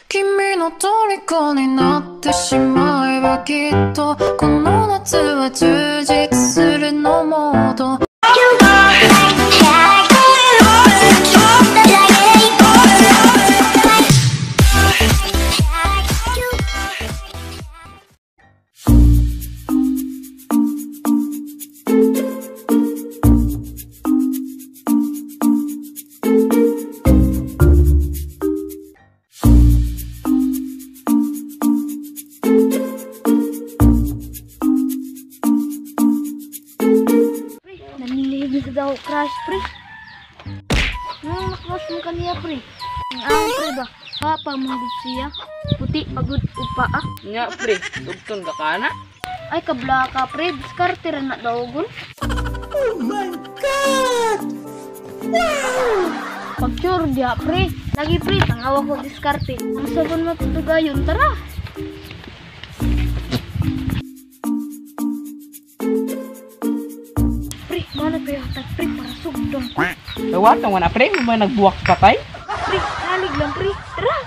君の虜になってしまえばきっとこの夏は充実するのモード Nanililig daw crush pre. Nakwas mo kaniya pre. Ang pre ba? Papa mong siya. Puti pagod upa ah. Nga pre, tugton ka kana? Ay kabla ka pre, diskarte ra na daw gun. Oh my God! Wow! Pag-sure dia pre. Lagi pre, tangawa ko diskarte. Ang sabon matutugayon, tara. Pre, mana pa yung pre para sugdong. Tawat ang wana pre, mo nagbuwak patay? Pre, halig lang pre. Tara.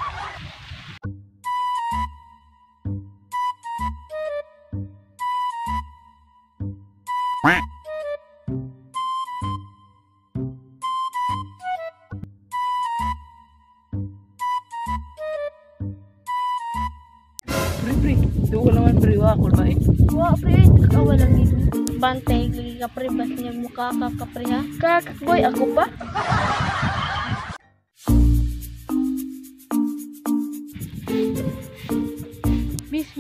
Pre, duwa naman pre, wakol ba eh? Wa pre, kakawa lang yun. Bantay, lagi ka pre, bas niya mukha ka pre ha. Kakakboy, ako pa. Miss.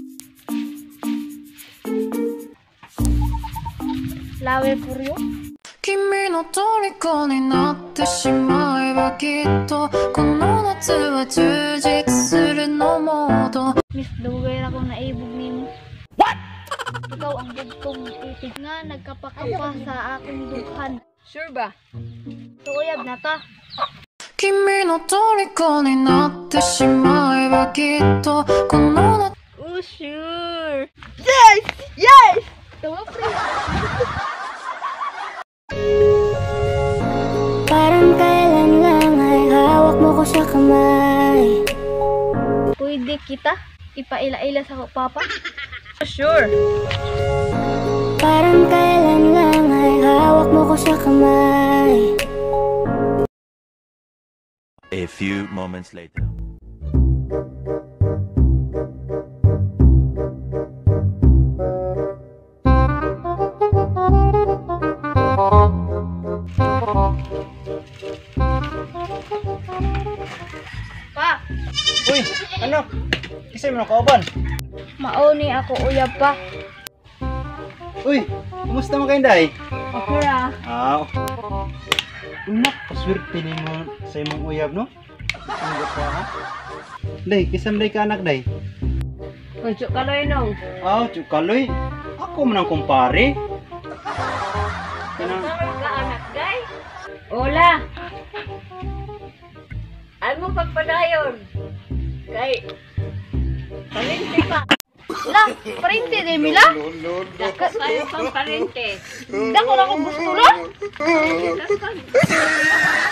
Lawe puryo. 君の虜になってしまえばきっとこの夏は充実するのモード Miss, dugay na akong naibog nimo. What? Ikaw ang bugtong itig nga nagkapakapa sa akong dukhan. Sure ba? Suyab na ta. 君の虜になってしまえばきっとこの夏 Oh, sure. Yes! Tawa pre. Parang kailan lang ay hawak mo ko sa kamay. Pwede kita ipaila-ila sa papa? Sure. Parang kailan lang ay hawak mo ko sa kamay. A few moments later. Pa, Uy, ano? Kasi mo nakauban. mauni ako uyab pa. Uy, kumusta mo kayo, Day? Okay ra. Unak, paswerte ni mo sa imong uyab, no? Ang gapa, ha? Day, kisam day ka anak, Day? Kuncho kaloy nong. Tsukaloy. Ako man ang kumpare. Kanang, Ka anak day? Ola. Ay mo pagpadayon. Kay Palente pa. La, parente de mila? Dakat tayo pang palente. Dako na ko gusto la?